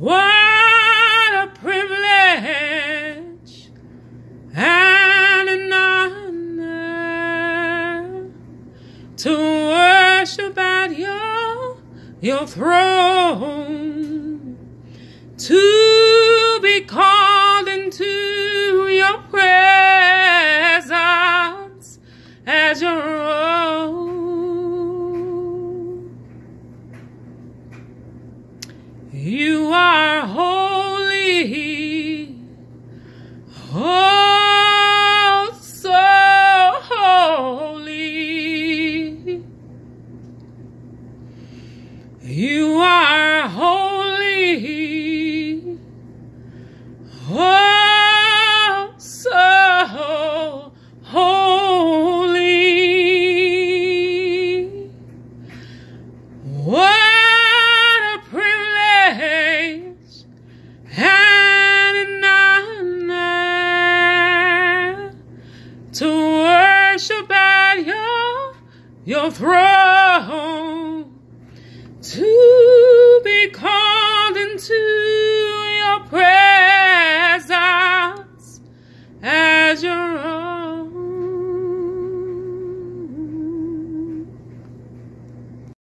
What a privilege and an honor to worship at your throne, to be called into your presence as your own. You are holy, oh, so holy. You are holy, oh, so holy. What a privilege and an honor to worship at your throne, to be called into your presence as your own.